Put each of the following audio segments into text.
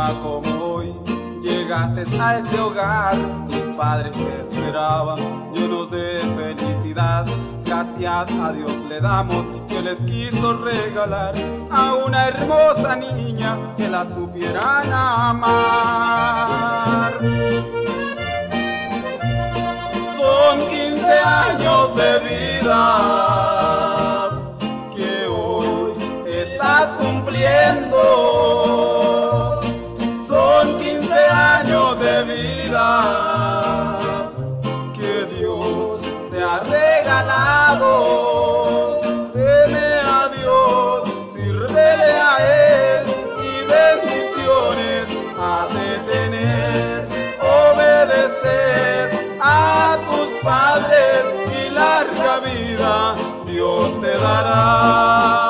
día como hoy llegaste a este hogar, tus padres te esperaban llenos de felicidad. Gracias a Dios le damos que les quiso regalar a una hermosa niña que la supieran amar. Son 15 años de vida que hoy estás cumpliendo. Son 15 años de vida que Dios te ha regalado. Teme a Dios, sírvele a Él y bendiciones has de tener. Obedecer a tus padres y larga vida Dios te dará.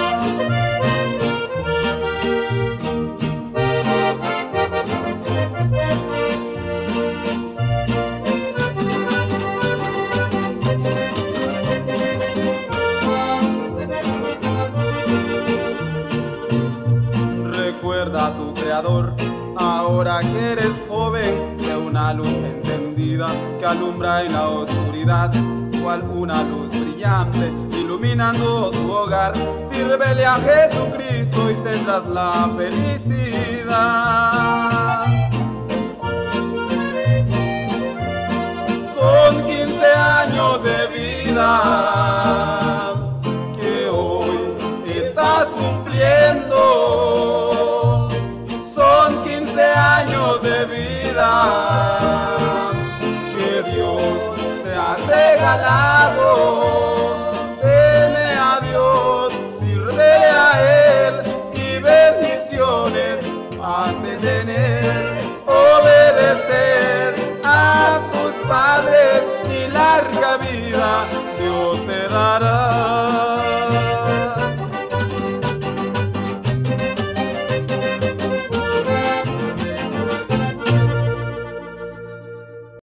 Recuerda a tu Creador, ahora que eres joven, de una luz encendida que alumbra en la oscuridad, cual una luz brillante iluminando tu hogar. Sírvele a Jesucristo y tendrás la felicidad. Son 15 años de vida que hoy estás cumpliendo. Son 15 años de vida que Dios te ha regalado.